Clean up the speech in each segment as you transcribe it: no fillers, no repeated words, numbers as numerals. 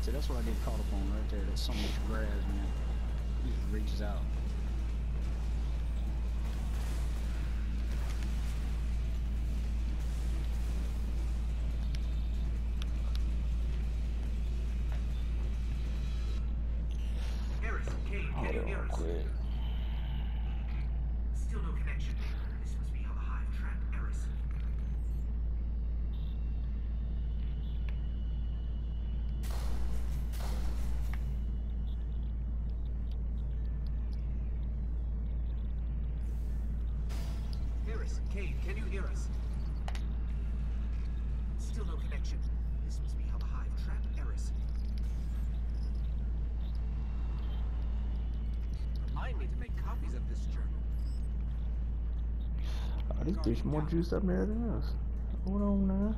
See, that's what I get caught up on right there. There's so much grass, man. He just reaches out. Eris, Kane, can Hold you on hear real us? quick. Still no connection. This must be how the Hive trapped Eris. Eris, Kane, can you hear us? Still no connection. This must be how the Hive trapped Eris. Remind me to make copies of this journal. Oh, these fish more juice up there than us. Hold on now.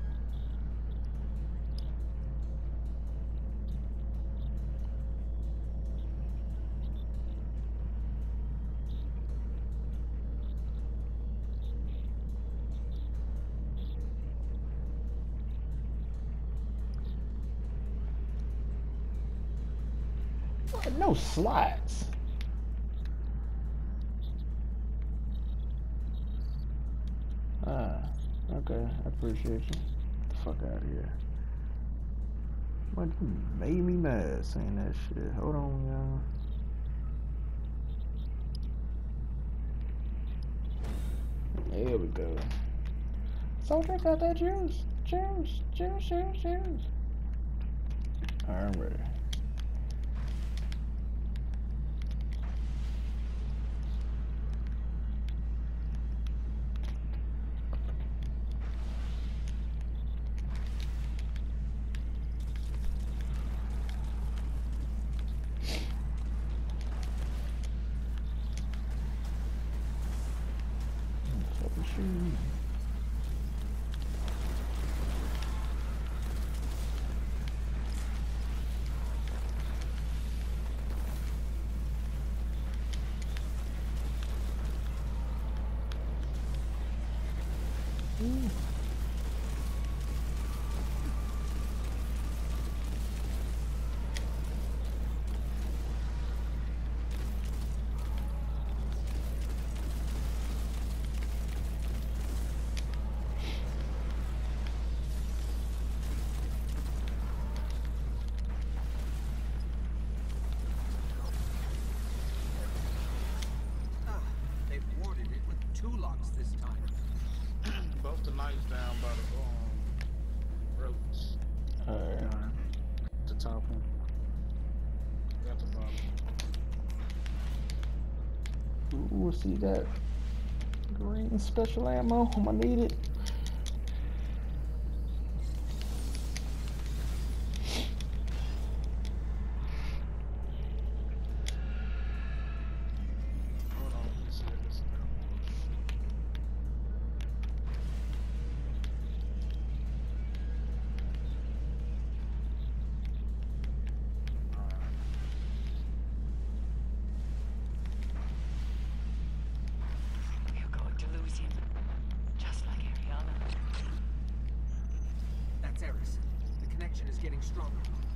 What? No slots. Ah, okay. I appreciate you. Get the fuck out of here. What made me mad saying that shit? Hold on, y'all. There we go. So drink out that juice. Juice, juice, juice, juice. Alright, I'm ready. They've warded it with 2 locks this time. Both the knights down by the ropes. Alright. The top one. Got the bottom. Ooh, see that green special ammo? I'm gonna need it. Hold on, let me see if this is You're going to lose him, just like Ariana. That's Eris. The connection is getting stronger.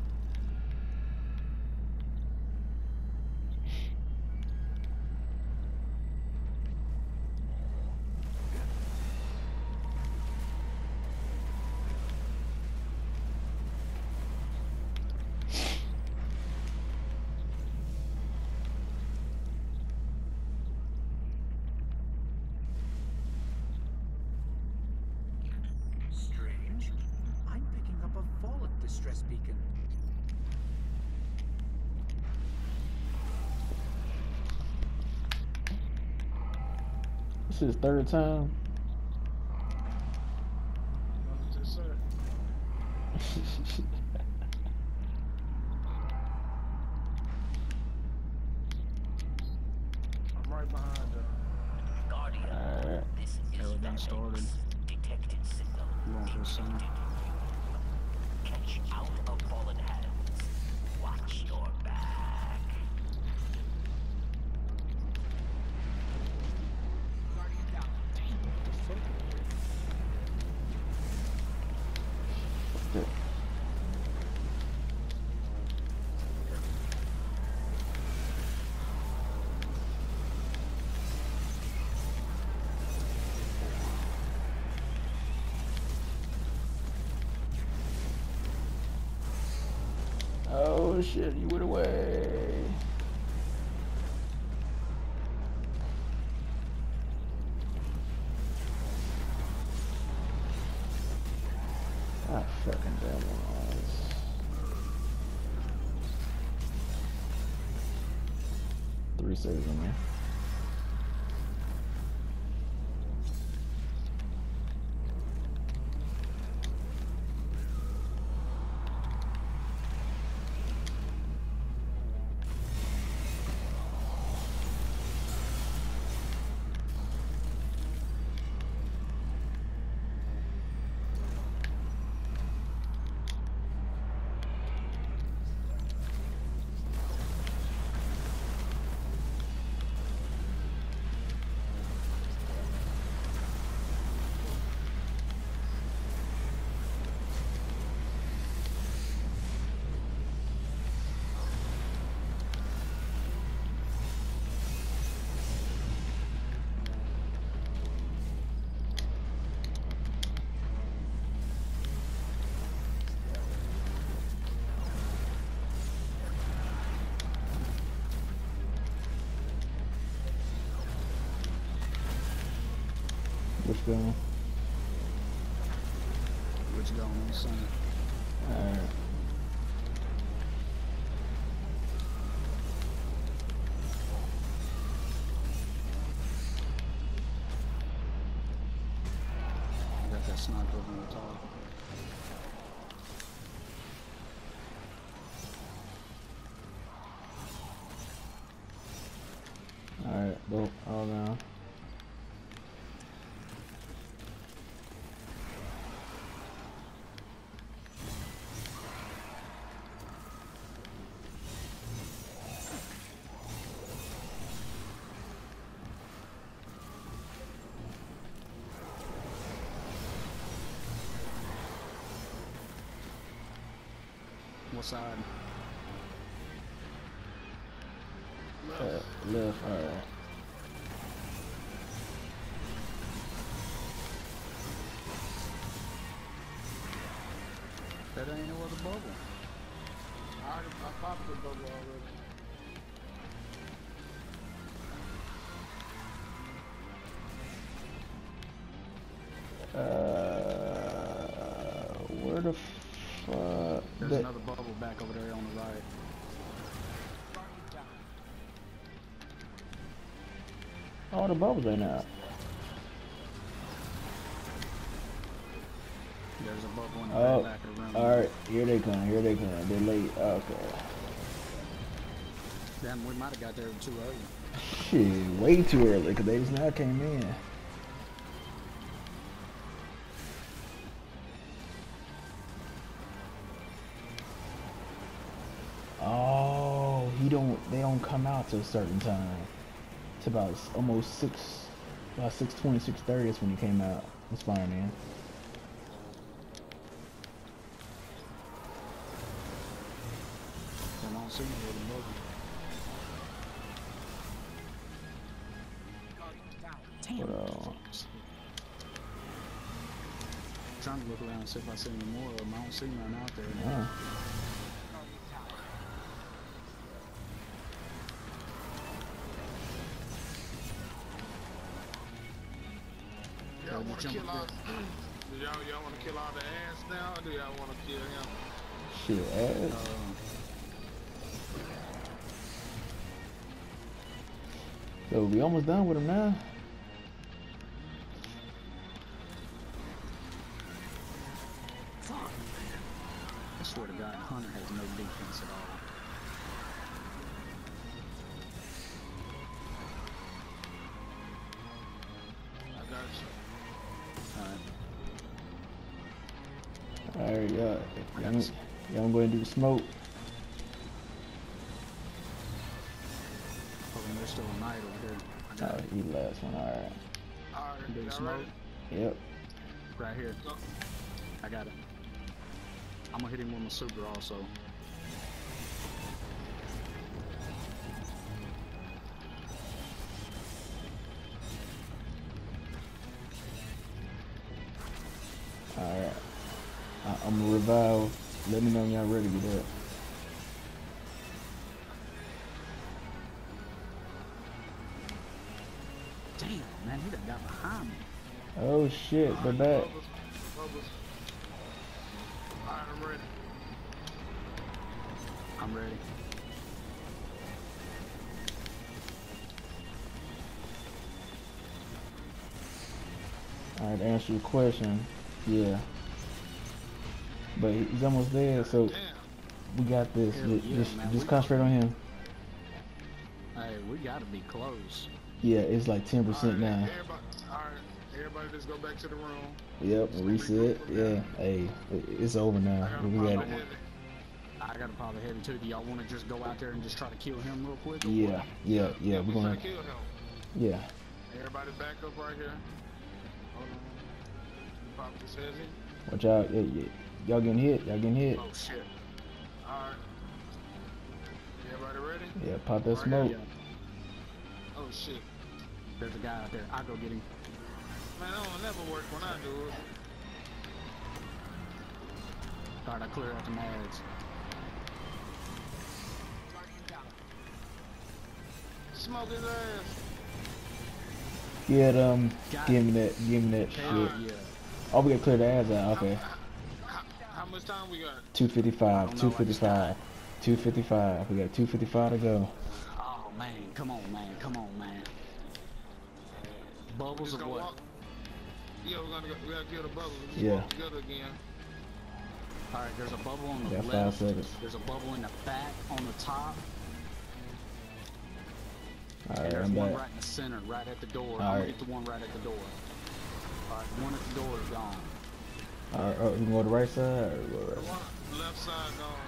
Strange. I'm picking up a fallen distress beacon. This is third time. what did it say? I'm right behind you. Guardian, Alright. this is Everything started. Detected signal. You going for a second? Catch out of fallen hands. Watch your back. Guardian down. Oh shit, you went away. Ah, fucking damn eyes. Three saves in there. Which going? Which going, son? Alright. I got that sniper over on the top. Alright, well, all down. What side? Left, alright. That ain't no other bubble. I popped the bubble already. Where the fuck? There's another bubble back over there on the right. All the bubbles ain't out. There's a bubble in the Oh, back of the room. alright, here they come, they're late, okay. Damn, we might have got there too early. Shit, way too early, cause they just now came in. Oh, they don't come out till a certain time. It's about almost 6:20, 6:30 is when he came out. It's fine, man. I don't see me with a bubble. But, Trying to look around and see if I see any more of them. I don't see none out there. Y'all want to kill all? Do y'all want to kill all the ass now, or do y'all want to kill him? shit, ass. So we almost done with him now. I swear to God, Hunter has no defense at all. I got you. Alright, y'all go ahead and do the smoke. Oh, and there's still a knight over here. I got it. He last one, alright. Alright, Big y'all smoke. ready? Yep. Right here. Go. I got it. I'm gonna hit him with my super also. Alright. I'm gonna revive. Let me know when y'all ready to do that. Damn, man, he done got behind me. Oh shit, they're back. Bubbles. Alright, I'm ready. I'm ready. Alright, to answer your question, yeah. But he's almost there, so Damn. we got this. Hell yeah, Just man, just we- concentrate on him. Hey, we gotta be close. Yeah, it's like 10% Alright, now. everybody just go back to the room. Yep, reset. Yeah, hey, it's over now. I gotta We pop got my it. heavy. I gotta probably head too. Do y'all want to just go out there and just try to kill him real quick? or Yeah, what? yeah, yeah. We We're gonna. finna kill him. Yeah. Everybody back up right here. Hold on. Pop this heavy. Watch out. Yeah, yeah. Y'all getting hit. Y'all getting hit. Oh shit. Alright. Everybody ready? Yeah, pop that Right smoke. Yeah. Oh shit. There's a guy out there. I'll go get him. Man, that don't never work when I do it. Alright, I clear out the mags. Smoke his ass. Yeah, Got give me that Hell shit. yeah. Oh, we gotta clear the ass out. Okay. How much time we got? 255. I don't know, I just 255. 255. We got 255 to go. Oh man, come on, man, come on, man. Bubbles Just of gonna what? walk. Yeah, we gotta kill the bubble. We just Yeah. walk together again. Alright, there's a bubble on the Got 5 left. seconds. There's a bubble in the back on the top. And Alright, there's I'm one back. right in the center, right at the door. I'm Alright. gonna get the one right at the door. Alright, the one at the door is gone. Alright, oh, you can go to the right side or go The right? one left side gone.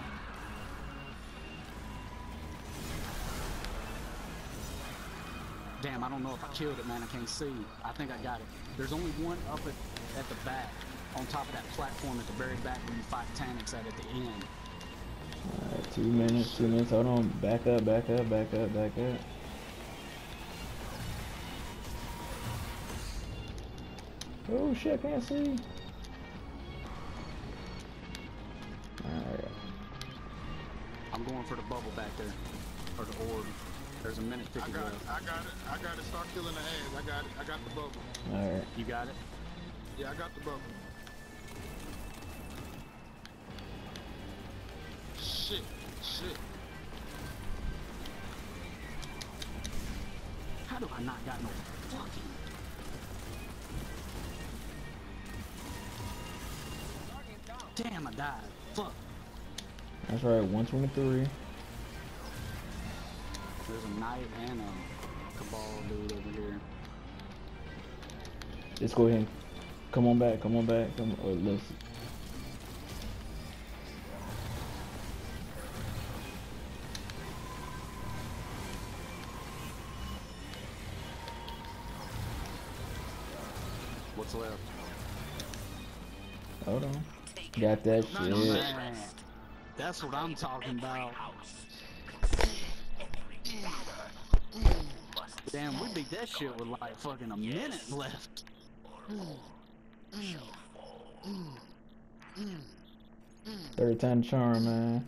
Damn, I don't know if I killed it, man. I can't see. I think I got it. There's only one up at the back, on top of that platform at the very back where you fight Tanix at the end. Alright, 2 minutes, 2 minutes. Hold on. Back up, back up, back up, back up. Oh shit, I can't see. Alright. I'm going for the bubble back there, or the orb. There's a minute 50 I got it. left. I got it. Start killing the ass. I got it. I got the bubble. Alright. You got it? Yeah, I got the bubble. Shit. Shit. How do I not got no fucking... Damn, I died. Fuck. That's right, 123. There's a knight and a cabal dude over here. Let's go ahead and come on back, come on back. Come on, let's. What's left? Hold on. Got that shit. Man, that's what I'm talking about. Damn, we beat that shit with like fucking a minute left. Third time charm, man.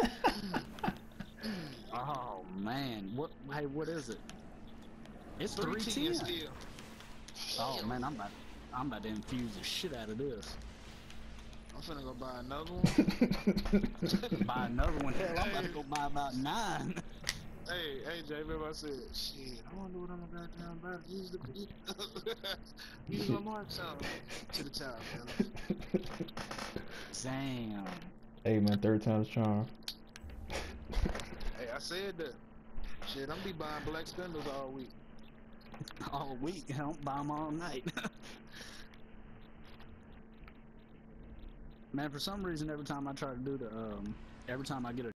Oh man, what? Hey, what is it? It's 310 310. still. Oh man, I'm about to infuse the shit out of this. I'm finna go buy another one. Buy another one. Hell, I'm about to go buy about 9. Hey, Jay, remember I said, shit, I wonder what I'm gonna goddamn buy. Use the use my mark sound to the top, fellas. Damn. Hey man, third time's charm. Hey, I said that. Shit, I'm be buying black spindles all week. All week, I don't buy them all night. Man, for some reason, every time I try to do the, every time I get a